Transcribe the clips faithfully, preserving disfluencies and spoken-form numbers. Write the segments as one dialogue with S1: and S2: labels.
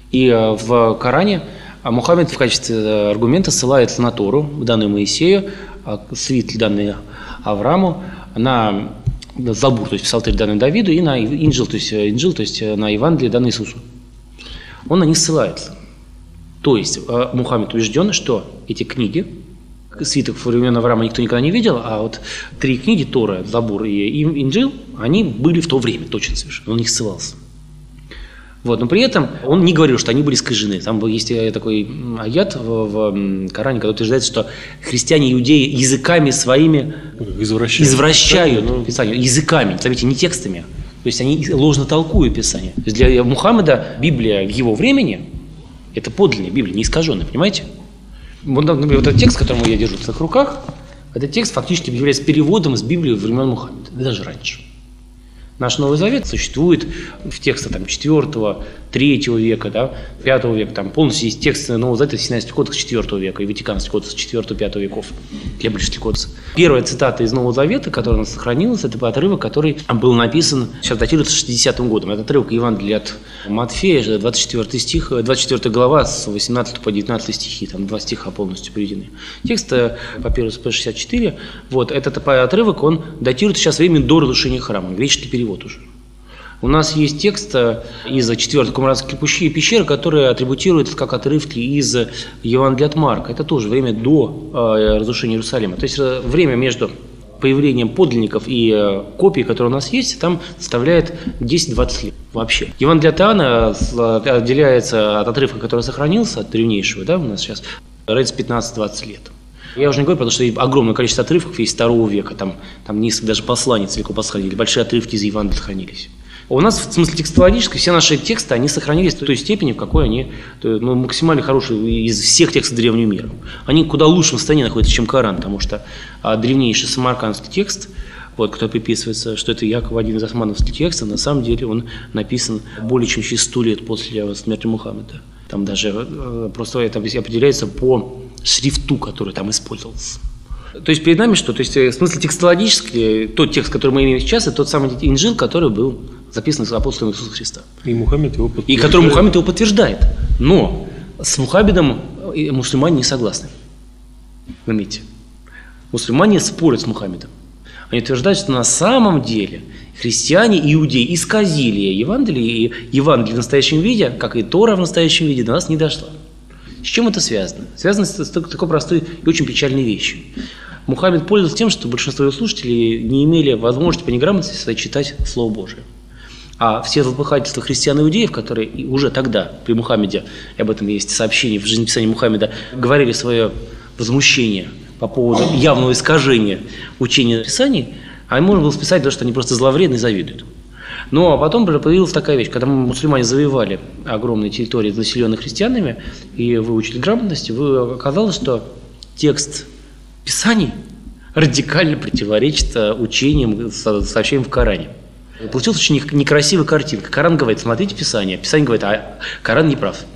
S1: И в Коране Мухаммед в качестве аргумента ссылается на Тору, данную Моисею, свитки, данные Аврааму, на Забур, то есть Псалтырь, данный Давиду, и на Инджил, то есть, Инджил, то есть на Евангелие, данное Иисусу. Он на них ссылается. То есть Мухаммед убежден, что эти книги, свиток времен Авраама никто никогда не видел, а вот три книги, Тора, Забур и Инджил, они были в то время, точно совершенно, он на них ссылался. Вот, но при этом он не говорил, что они были искажены. Там есть такой аят в, в Коране, когда утверждается, что христиане и иудеи языками своими извращают, извращают да, Писание. Языками, заметьте, не текстами. То есть они ложно толкуют Писание. То есть для Мухаммеда Библия в его времени – это подлинная Библия, не искаженная, понимаете? Вот, например, вот этот текст, который я держу в своих руках, этот текст фактически является переводом из Библии времен Мухаммеда, даже раньше. Наш Новый Завет существует в текстах там, четвёртого, третьего века, да, пятого века. Там полностью есть тексты Нового Завета в Синайских кодексах четвёртого века и Ватиканских кодексах четвёртого-пятого веков, Кембриджских кодексов. Первая цитата из Нового Завета, которая у нас сохранилась, это отрывок, который был написан, сейчас датируется шестидесятым годом. Это отрывок Евангелия от Матфея, двадцать четвёртый стих, двадцать четвёртая глава, с восемнадцатого по девятнадцатый стихи, там два стиха полностью приведены. Текст по первому шестьдесят четыре, вот, этот отрывок, он датируется сейчас временем до разрушения храма, греческий перевод. Вот уже. У нас есть текст из четвёртой Кумранской пещеры, который атрибутируется как отрывки из Евангелия от Марка. Это тоже время до э, разрушения Иерусалима. То есть время между появлением подлинников и э, копий, которые у нас есть, там составляет десять-двадцать лет вообще. Евангелие от Иоанна отделяется от отрывка, который сохранился, от древнейшего, да, у нас сейчас, разница пятнадцать-двадцать лет. Я уже не говорю, потому что огромное количество отрывков есть второго века, там, там несколько даже посланий целиком посходили, большие отрывки из Евангелия сохранились. У нас в смысле текстологической все наши тексты, они сохранились в той степени, в какой они ну, максимально хорошие из всех текстов древнего мира. Они куда лучше в состоянии находятся, чем Коран, потому что а, древнейший самаркандский текст, вот, который приписывается, что это якобы один из османовских текстов, на самом деле он написан более чем через сто лет после смерти Мухаммеда. Там даже э, просто это определяется по шрифту, который там использовался. То есть перед нами что? То есть в смысле текстологически тот текст, который мы имеем сейчас, это тот самый Инджил, который был записан апостолом Иисуса Христа.
S2: И Мухаммед его подтверждает.
S1: И который Мухаммед его подтверждает. Но с Мухаммедом мусульмане не согласны. Заметьте. Мусульмане спорят с Мухаммедом. Они утверждают, что на самом деле христиане и иудеи исказили Евангелие, и Евангелие в настоящем виде, как и Тора в настоящем виде, до нас не дошло. С чем это связано? Связано с такой простой и очень печальной вещью. Мухаммед пользовался тем, что большинство его слушателей не имели возможности по неграмотности своей читать Слово Божие. А все злопыхательства христиан и иудеев, которые уже тогда, при Мухаммеде, и об этом есть сообщение в жизнеписании Мухаммеда, говорили свое возмущение по поводу явного искажения учения Писаний, а можно было списать то, что они просто зловредны и завидуют. Ну, а потом появилась такая вещь, когда мусульмане завоевали огромные территории, населенные христианами, и выучили грамотности, оказалось, что текст Писаний радикально противоречит учениям, сообщениям в Коране. Получилась очень некрасивая картинка. Коран говорит, смотрите Писание, Писание говорит, а Коран не прав.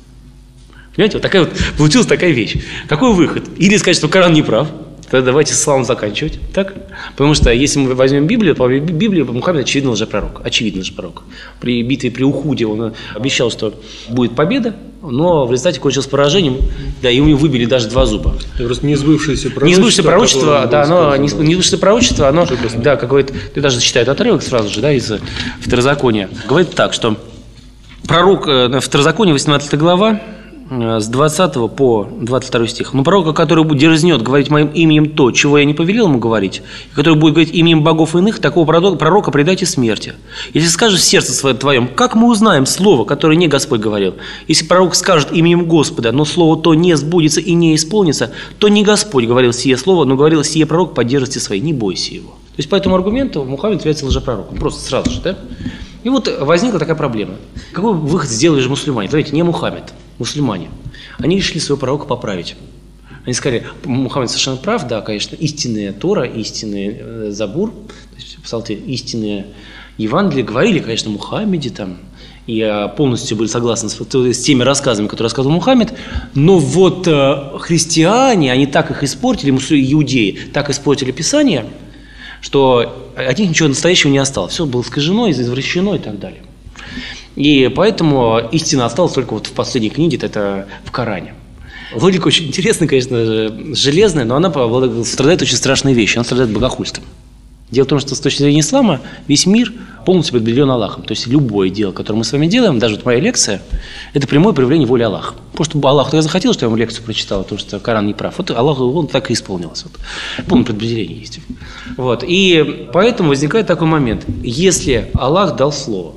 S1: Понимаете, вот такая вот получилась такая вещь. Какой выход? Или сказать, что Коран не прав, тогда давайте славу заканчивать. Так? Потому что если мы возьмем Библию, то Библия Мухаммед очевидно лжепророк. Очевидно лжепророк. При битве при Ухуде он обещал, что будет победа, но в результате кончилось поражением, да, и у него выбили даже два зуба.
S2: Просто несбывшееся пророчество.
S1: Несбывшееся пророчество, да, оно, несбывшееся пророчество, оно, да, как говорит, ты даже читаешь отрывок сразу же, да, из Второзакония. Говорит так, что пророк, Второзаконие, восемнадцатая глава, с двадцатого по двадцать второй стих. «Но пророка, который дерзнет говорить моим именем то, чего я не повелел ему говорить, и который будет говорить именем богов иных, такого пророка предайте смерти. Если скажешь в сердце твоем, как мы узнаем слово, которое не Господь говорил? Если пророк скажет именем Господа, но слово то не сбудется и не исполнится, то не Господь говорил сие слово, но говорил сие пророк по дерзости своей, не бойся его». То есть по этому аргументу Мухаммед является лжепророком. Просто сразу же, да? И вот возникла такая проблема. Какой выход сделали же мусульмане? Смотрите, не Мухаммед, мусульмане. Они решили своего пророка поправить. Они сказали, Мухаммед совершенно прав, да, конечно, истинная Тора, истинный э, Забур, то есть Псалтырь, истинные Евангелие, говорили, конечно, о Мухаммеде там, и э, полностью были согласны с, с теми рассказами, которые рассказывал Мухаммед, но вот э, христиане, они так их испортили, иудеи так испортили Писание, что от них ничего настоящего не осталось. Все было искажено, извращено и так далее. И поэтому истина осталась только вот в последней книге, это в Коране. Логика очень интересная, конечно, железная, но она страдает очень страшной вещью, она страдает богохульством. Дело в том, что с точки зрения ислама весь мир полностью предопределен Аллахом. То есть любое дело, которое мы с вами делаем, даже вот моя лекция, это прямое проявление воли Аллаха. Просто Аллах тогда захотел, что я вам лекцию прочитал, потому что Коран не прав. Вот Аллах, он так и исполнился. Вот. Полное предопределение есть. Вот. И поэтому возникает такой момент. Если Аллах дал слово,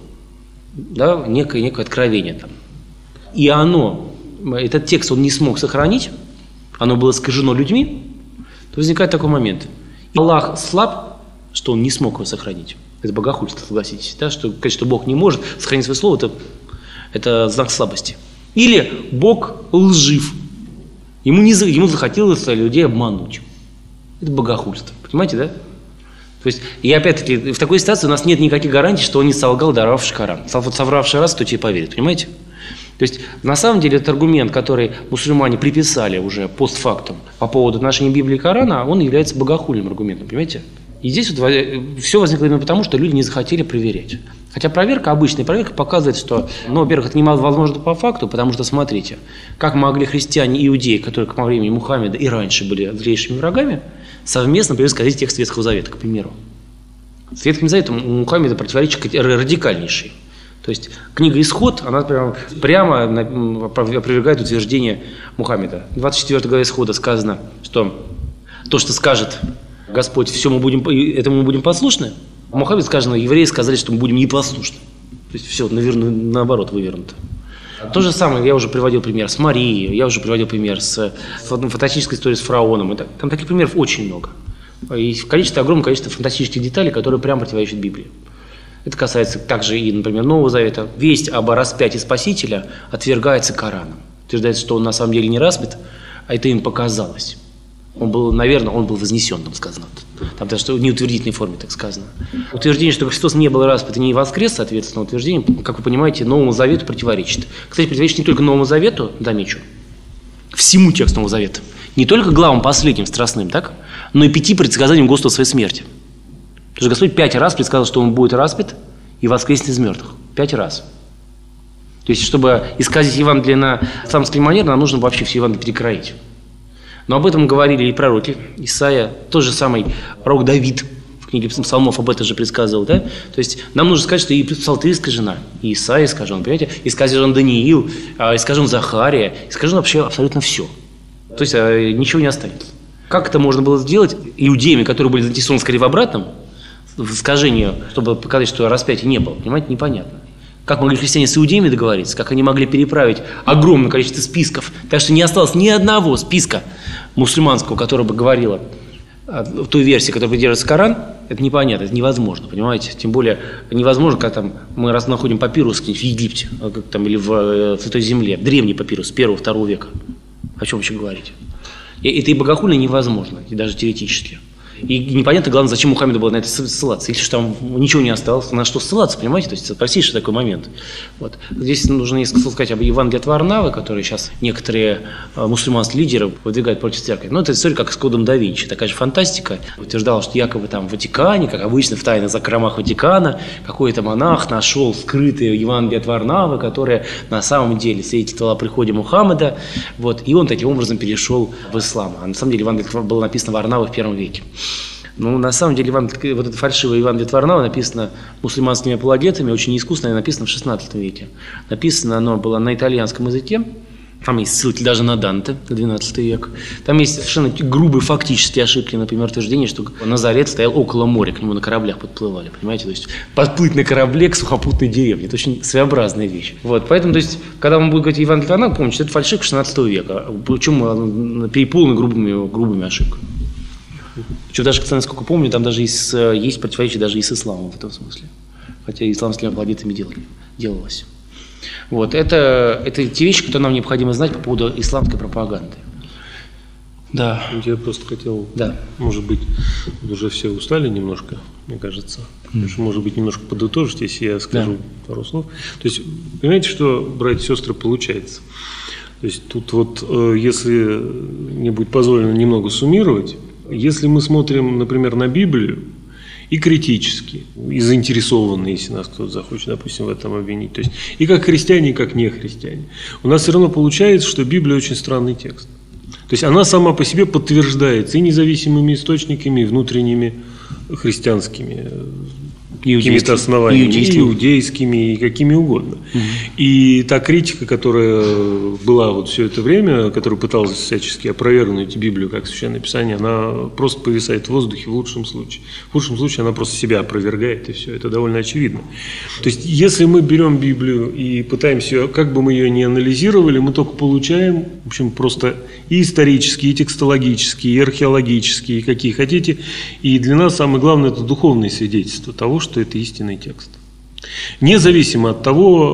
S1: да, некое, некое откровение там, и оно, этот текст он не смог сохранить, оно было искажено людьми, то возникает такой момент. Аллах слаб, что он не смог его сохранить. Это богохульство, согласитесь. Да? Что, сказать, что Бог не может сохранить свое слово, это, это знак слабости. Или Бог лжив. Ему, не, ему захотелось людей обмануть. Это богохульство. Понимаете, да? То есть, и опять-таки, в такой ситуации у нас нет никаких гарантий, что он не солгал, даровавший Коран. Вот совравший раз, кто тебе поверит. Понимаете? То есть, на самом деле, этот аргумент, который мусульмане приписали уже постфактум по поводу отношения Библии и Корана, он является богохульным аргументом. Понимаете? И здесь вот все возникло именно потому, что люди не захотели проверять. Хотя проверка, обычная проверка показывает, что, ну, во-первых, это невозможно по факту, потому что, смотрите, как могли христиане и иудеи, которые к времени Мухаммеда и раньше были злейшими врагами, совместно, например, сказать текст Ветхого Завета, к примеру. С Ветхим Заветом у Мухаммеда противоречия радикальнейшие. То есть книга «Исход», она прямо, прямо опровергает утверждение Мухаммеда. В двадцать четвёртой главе «Исхода» сказано, что то, что скажет Господь, все мы будем, этому мы будем послушны. А Мухаммед сказано, евреи сказали, что мы будем непослушны. То есть все, наверное, наоборот вывернуто. То же самое, я уже приводил пример с Марией, я уже приводил пример с фантастической историей с фараоном. Там таких примеров очень много. И количество, огромное количество фантастических деталей, которые прямо противоречат Библии. Это касается также и, например, Нового Завета. Весть об распятии Спасителя отвергается Кораном. Утверждается, что он на самом деле не распят, а это им показалось. Он был, наверное, он был вознесен, там сказано. Там даже в неутвердительной форме так сказано. Утверждение, что Христос не был распят и не воскрес, соответственно, утверждение, как вы понимаете, Новому Завету противоречит. Кстати, противоречит не только Новому Завету, замечу, всему тексту Нового Завета. Не только главам последним, страстным, так? Но и пяти предсказаниям Господа своей смерти. Потому что Господь пять раз предсказал, что Он будет распят и воскреснет из мертвых. Пять раз. То есть, чтобы исказить Евангелие на самский манер, нам нужно вообще все Евангелие перекроить. Но об этом говорили и пророки. Исаия, тот же самый пророк Давид в книге Псалмов об этом же предсказывал. Да? То есть нам нужно сказать, что и Псалтырь искажена, и Исаия искажен, понимаете? Искажен Даниил, искажен Захария, искажен вообще абсолютно все. То есть ничего не останется. Как это можно было сделать иудеями, которые были заинтересованы скорее в обратном, в искажении, чтобы показать, что распятия не было, понимаете, непонятно. Как могли христиане с иудеями договориться, как они могли переправить огромное количество списков, так что не осталось ни одного списка мусульманского, который бы говорило в той версии, которая придерживается Коран, это непонятно, это невозможно, понимаете? Тем более невозможно, когда там, мы раз находим папирус в Египте там, или в Святой Земле, древний папирус первого-второго века. О чем вообще говорить? И это и богохульно невозможно, и даже теоретически. И непонятно, главное, зачем Мухаммеду было на это ссылаться. Если там ничего не осталось, на что ссылаться, понимаете? То есть это простейший такой момент. Вот. Здесь нужно несколько слов сказать об Евангелии от Варнавы, который сейчас некоторые э, мусульманские лидеры выдвигают против церкви. Но это история как с Кодом да Винчи. Такая же фантастика. Утверждала, что якобы там в Ватикане, как обычно в тайных закромах Ватикана, какой-то монах нашел скрытые Евангелие от Варнавы, которое на самом деле свидетельствовало о приходе Мухаммеда. Вот. И он таким образом перешел в ислам. А на самом деле Евангелие было написано в Варнаве в первом веке. Ну, на самом деле, Евангелие, вот это фальшивое Евангелие от Варнавы написано мусульманскими апологетами, очень искусно, написано в шестнадцатом веке. Написано оно было на итальянском языке, там есть ссылки даже на Данте, на двенадцатый век. Там есть совершенно грубые фактические ошибки, например, утверждение, что Назарет стоял около моря, к нему на кораблях подплывали, понимаете? То есть подплыть на корабле к сухопутной деревне, это очень своеобразная вещь. Вот, поэтому, то есть, когда он будет говорить Евангелие от Варнавы, помните, это фальшивка шестнадцатого века, причем переполнена грубыми, грубыми ошибками. Причем даже, насколько помню, там даже есть, есть противоречие даже и с исламом в этом смысле. Хотя исламскими апологетами делали, делалось. Вот, это, это те вещи, которые нам необходимо знать по поводу исламской пропаганды. Да.
S2: Я просто хотел,
S1: да.
S2: Может быть, уже все устали немножко, мне кажется. Mm. Что, может быть, немножко подытожить, если я скажу да. пару слов. То есть, понимаете, что, братья и сестры, получается? То есть, тут вот, если мне будет позволено немного суммировать, если мы смотрим, например, на Библию и критически, и заинтересованные, если нас кто-то захочет, допустим, в этом обвинить. То есть и как христиане, и как не христиане. У нас все равно получается, что Библия очень странный текст. То есть она сама по себе подтверждается и независимыми источниками, и внутренними христианскими какими-то основаниями, иудейскими. иудейскими и какими угодно. Угу. И та критика, которая была вот все это время, которая пыталась всячески опровергнуть Библию как Священное Писание, она просто повисает в воздухе в лучшем случае. В худшем случае она просто себя опровергает, и все. Это довольно очевидно. То есть, если мы берем Библию и пытаемся, как бы мы ее ни анализировали, мы только получаем, в общем, просто и исторические, и текстологические, и археологические, и какие хотите. И для нас самое главное – это духовное свидетельство того, что это истинный текст. Независимо от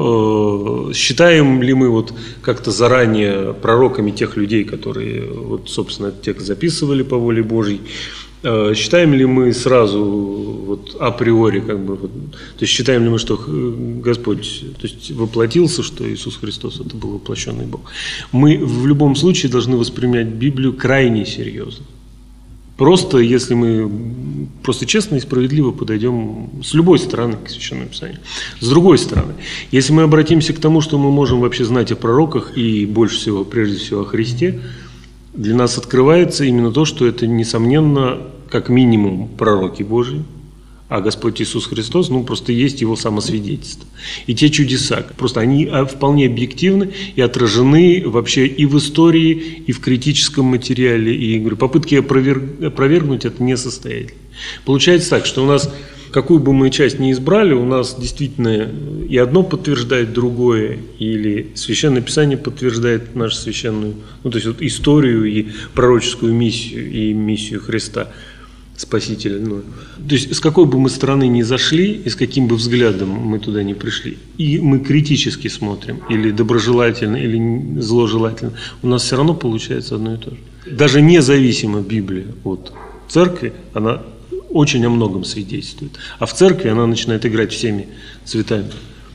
S2: того, считаем ли мы вот как-то заранее пророками тех людей, которые, вот, собственно, этот текст записывали по воле Божьей, считаем ли мы сразу вот, априори, как бы, вот, то есть считаем ли мы, что Господь, то есть, воплотился, что Иисус Христос это был воплощенный Бог. Мы в любом случае должны воспринимать Библию крайне серьезно. Просто, если мы просто честно и справедливо подойдем с любой стороны к Священному Писанию. С другой стороны, если мы обратимся к тому, что мы можем вообще знать о пророках и больше всего, прежде всего, о Христе, для нас открывается именно то, что это, несомненно, как минимум пророки Божьи, а Господь Иисус Христос, ну, просто есть Его самосвидетельство. И те чудеса, просто они вполне объективны и отражены вообще и в истории, и в критическом материале. И, говорю, попытки опроверг... опровергнуть это несостоятельны. Получается так, что у нас, какую бы мы часть ни избрали, у нас действительно и одно подтверждает другое, или Священное Писание подтверждает нашу священную, ну, то есть вот историю и пророческую миссию, и миссию Христа. Спасителя. Ну, то есть, с какой бы мы стороны ни зашли, и с каким бы взглядом мы туда ни пришли, и мы критически смотрим, или доброжелательно, или зложелательно, у нас все равно получается одно и то же. Даже независимо Библия от церкви, она очень о многом свидетельствует. А в церкви она начинает играть всеми цветами,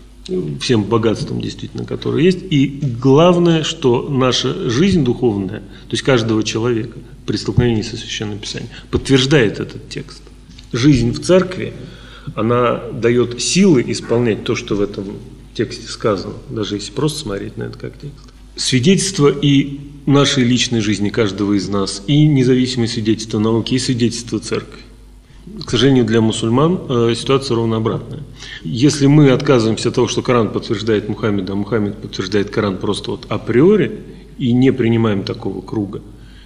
S2: всем богатством, действительно, которое есть. И главное, что наша жизнь духовная, то есть каждого человека при столкновении со Священным Писанием, подтверждает этот текст. Жизнь в церкви, она дает силы исполнять то, что в этом тексте сказано, даже если просто смотреть на это как текст. Свидетельство и нашей личной жизни каждого из нас, и независимое свидетельство науки, и свидетельство церкви. К сожалению, для мусульман э, ситуация ровно обратная. Если мы отказываемся от того, что Коран подтверждает Мухаммеда, а Мухаммед подтверждает Коран просто вот априори, и не принимаем такого круга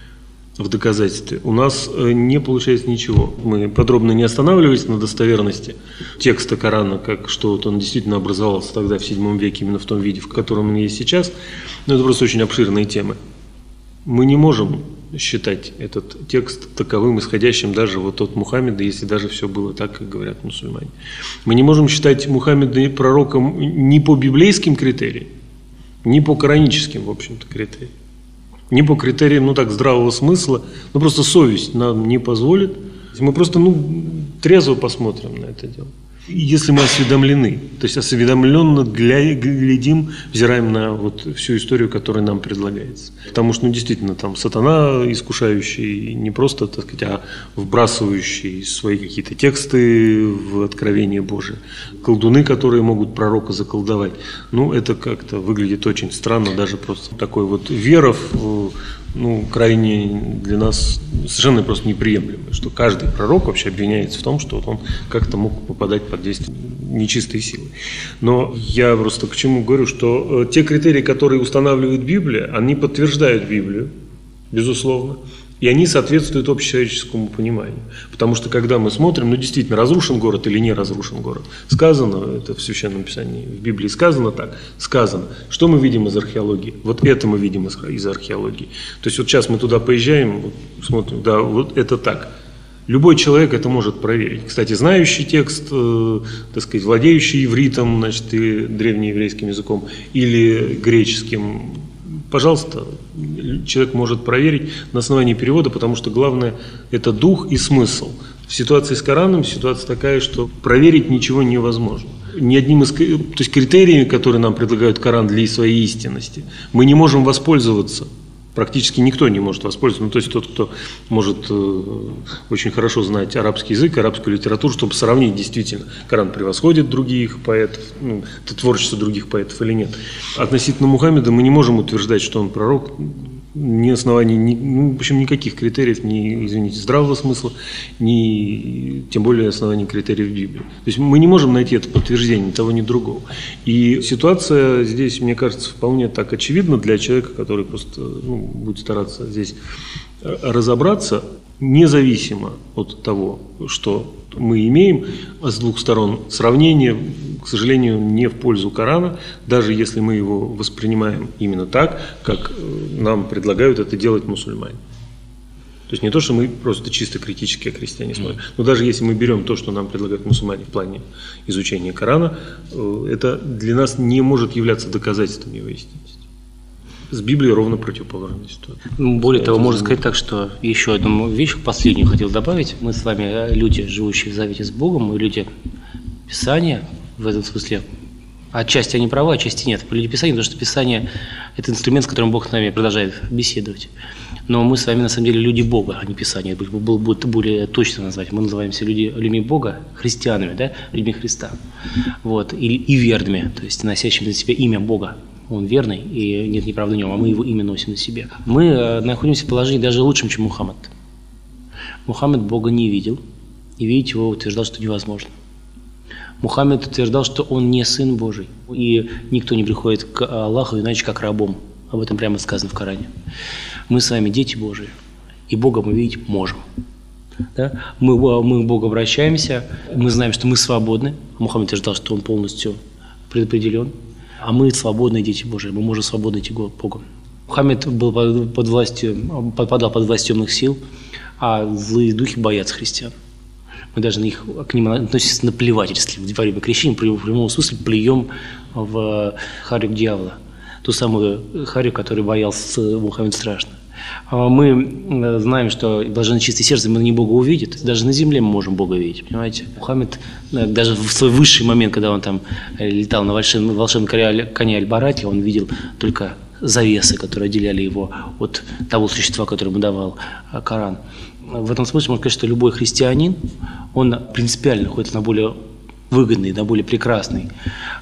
S2: в доказательстве, у нас э, не получается ничего. Мы подробно не останавливались на достоверности текста Корана, как что вот он действительно образовался тогда в седьмом веке, именно в том виде, в котором он есть сейчас. Но это просто очень обширные темы. Мы не можем считать этот текст таковым, исходящим даже вот от Мухаммеда, если даже все было так, как говорят мусульмане. Мы не можем считать Мухаммеда пророком ни по библейским критериям, ни по кораническим, в общем-то, критериям, ни по критериям, ну так, здравого смысла, ну просто совесть нам не позволит. Мы просто, ну, трезво посмотрим на это дело. Если мы осведомлены, то есть осведомленно глядим, взираем на вот всю историю, которая нам предлагается. Потому что, ну, действительно, там сатана искушающий, не просто, так сказать, а вбрасывающий свои какие-то тексты в откровение Божие. Колдуны, которые могут пророка заколдовать. Ну, это как-то выглядит очень странно, даже просто такой вот вера в, ну, крайне для нас совершенно просто неприемлемо, что каждый пророк вообще обвиняется в том, что вот он как-то мог попадать под действие нечистой силы. Но я просто к чему говорю, что те критерии, которые устанавливает Библия, они подтверждают Библию, безусловно, и они соответствуют общечеловеческому пониманию. Потому что когда мы смотрим, ну действительно, разрушен город или не разрушен город, сказано, это в Священном Писании, в Библии сказано так, сказано. Что мы видим из археологии? Вот это мы видим из, из археологии. То есть вот сейчас мы туда поезжаем, вот, смотрим, да, вот это так. Любой человек это может проверить. Кстати, знающий текст, э, так сказать, владеющий ивритом, значит, и древнееврейским языком, или греческим, пожалуйста, человек может проверить на основании перевода, потому что главное – это дух и смысл. В ситуации с Кораном ситуация такая, что проверить ничего невозможно. Ни одним из, то есть критериями, которые нам предлагают Коран для своей истинности, мы не можем воспользоваться практически никто не может воспользоваться. Ну, то есть тот, кто может э, очень хорошо знать арабский язык, арабскую литературу, чтобы сравнить действительно, Коран превосходит других поэтов, ну, это творчество других поэтов или нет. Относительно Мухаммеда мы не можем утверждать, что он пророк, ни оснований, ни, ну, в общем, никаких критериев, ни, извините, здравого смысла, ни, тем более оснований критериев Библии. То есть мы не можем найти это подтверждение ни того, ни другого. И ситуация здесь, мне кажется, вполне так очевидна для человека, который просто ну, будет стараться здесь разобраться, независимо от того, что мы имеем с двух сторон. Сравнение, к сожалению, не в пользу Корана, даже если мы его воспринимаем именно так, как нам предлагают это делать мусульмане. То есть не то, что мы просто чисто критически о христиане смотрим, но даже если мы берем то, что нам предлагают мусульмане в плане изучения Корана, это для нас не может являться доказательством его истинности. С Библией ровно противоположная ситуация.
S1: Более того, можно сказать так, что еще одну вещь, последнюю хотел добавить. Мы с вами люди, живущие в завете с Богом, мы люди Писания, в этом смысле, отчасти они правы, отчасти нет. Люди Писания, потому что Писание – это инструмент, с которым Бог с нами продолжает беседовать. Но мы с вами, на самом деле, люди Бога, а не Писание. Было бы более точно назвать. Мы называемся люди, людьми Бога, христианами, да? Людьми Христа. Вот. И, и верными, то есть носящими на себе имя Бога. Он верный, и нет неправды в нем, а мы его имя носим на себе. Мы э, находимся в положении даже лучшем, чем Мухаммад. Мухаммад Бога не видел, и видеть его утверждал, что невозможно. Мухаммад утверждал, что он не сын Божий, и никто не приходит к Аллаху иначе как рабом. Об этом прямо сказано в Коране. Мы с вами дети Божии, и Бога мы видеть можем. Да? Мы, мы к Богу обращаемся, мы знаем, что мы свободны. Мухаммад утверждал, что он полностью предопределен. А мы свободные дети Божии, мы можем свободно идти к Богу. Мухаммед был под властью, подпадал под власть темных сил, а злые духи боятся христиан. Мы даже на их, к ним относимся наплевательски. В время крещения в прямом смысле плюем в харю дьявола. Ту самую харю, которую боялся Мухаммед страшно. Мы знаем, что блаженное чистое сердце мы не Бога увидит. Даже на земле мы можем Бога видеть. Понимаете? Мухаммед даже в свой высший момент, когда он там летал на волшебном, волшебном коне Аль-Бараке, он видел только завесы, которые отделяли его от того существа, которое ему давал Коран. В этом смысле можно сказать, что любой христианин, он принципиально находится на более выгодной, на более прекрасной,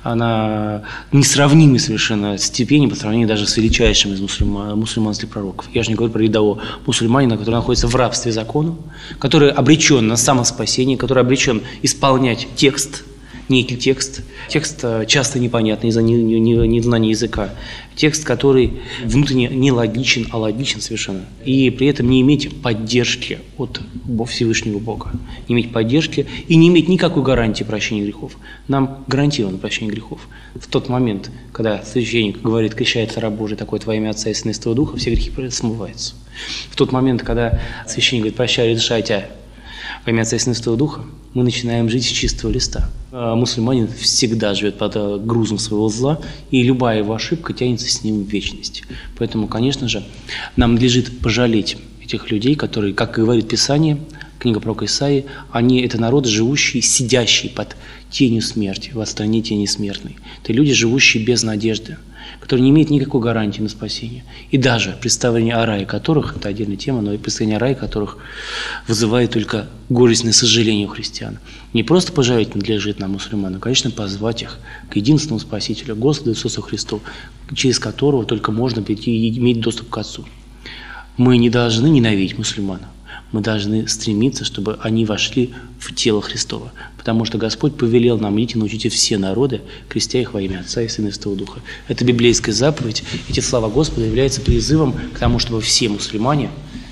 S1: на несравнимой совершенно степени по сравнению даже с величайшим из мусульман, мусульманских пророков. Я же не говорю про рядового мусульманина, который находится в рабстве закону, который обречен на самоспасение, который обречен исполнять текст, некий текст, текст часто непонятный из-за незнания языка, текст, который внутренне не логичен, а логичен совершенно, и при этом не иметь поддержки от Всевышнего Бога, не иметь поддержки и не иметь никакой гарантии прощения грехов. Нам гарантировано прощение грехов. В тот момент, когда священник говорит, крещается раб Божий, такое твое имя Отца и Сына и Святого Духа, все грехи смываются. В тот момент, когда священник говорит, прощай, разрешай тебя во имя Отца и Сына и Святого Духа, мы начинаем жить с чистого листа. Мусульманин всегда живет под грузом своего зла, и любая его ошибка тянется с ним в вечность. Поэтому, конечно же, нам надлежит пожалеть этих людей, которые, как говорит Писание, книга пророка Исаии, они – это народ, живущий, сидящий под тенью смерти, в стране тени смертной. Это люди, живущие без надежды, которые не имеют никакой гарантии на спасение. И даже представление о рае которых, это отдельная тема, но и представление о рае которых вызывает только горестное сожаление у христиан. Не просто пожалеть надлежит нам, мусульманам, конечно, позвать их к единственному Спасителю, Господу Иисусу Христу, через которого только можно прийти и иметь доступ к Отцу. Мы не должны ненавидеть мусульман. Мы должны стремиться, чтобы они вошли в тело Христово. Потому что Господь повелел нам: идите, научите все народы, крестя их во имя Отца и Сына и Святого Духа. Это библейская заповедь. Эти слова Господа являются призывом к тому, чтобы все мусульмане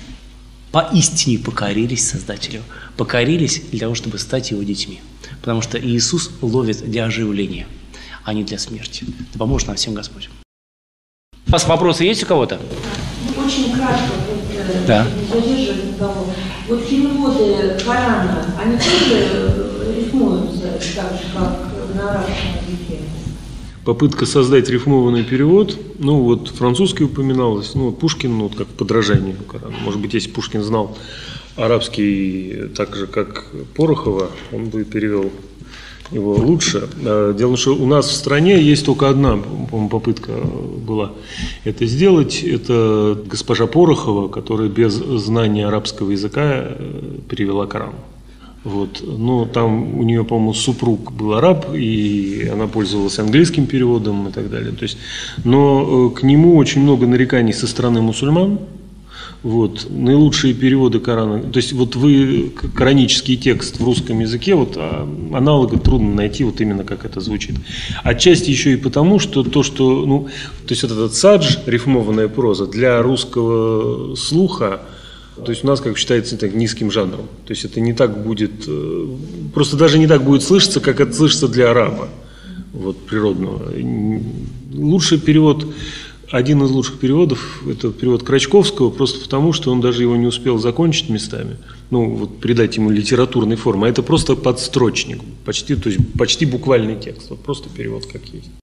S1: поистине покорились Создателю. Покорились для того, чтобы стать Его детьми. Потому что Иисус ловит для оживления, а не для смерти. Да поможет нам всем Господь. У вас вопросы есть у кого-то?
S3: Очень кратко, вот,
S1: да.
S3: Не задерживать никого. Вот переводы Корана, они тоже рифмуются так же, как на арабском языке?
S2: Попытка создать рифмованный перевод, ну вот французский упоминалось, ну вот Пушкин, ну вот как подражание Корану. Может быть, если Пушкин знал арабский так же, как Порохова, он бы перевел его лучше. Дело в том, что у нас в стране есть только одна, по-моему, попытка была это сделать. Это госпожа Порохова, которая без знания арабского языка перевела Коран. Вот. Но там у нее, по-моему, супруг был араб, и она пользовалась английским переводом и так далее. То есть, но к нему очень много нареканий со стороны мусульман. Вот. Наилучшие переводы Корана. То есть вот вы коранический текст в русском языке, вот аналога трудно найти, вот именно как это звучит. Отчасти еще и потому, что то, что, ну, то есть вот этот садж, рифмованная проза, для русского слуха, то есть у нас, как считается, так, низким жанром. То есть это не так будет, просто даже не так будет слышаться, как это слышится для араба, вот, природного. Лучший перевод, один из лучших переводов, это перевод Крачковского, просто потому, что он даже его не успел закончить местами, ну, вот придать ему литературной формы, а это просто подстрочник, почти, то есть почти буквальный текст, вот просто перевод как есть.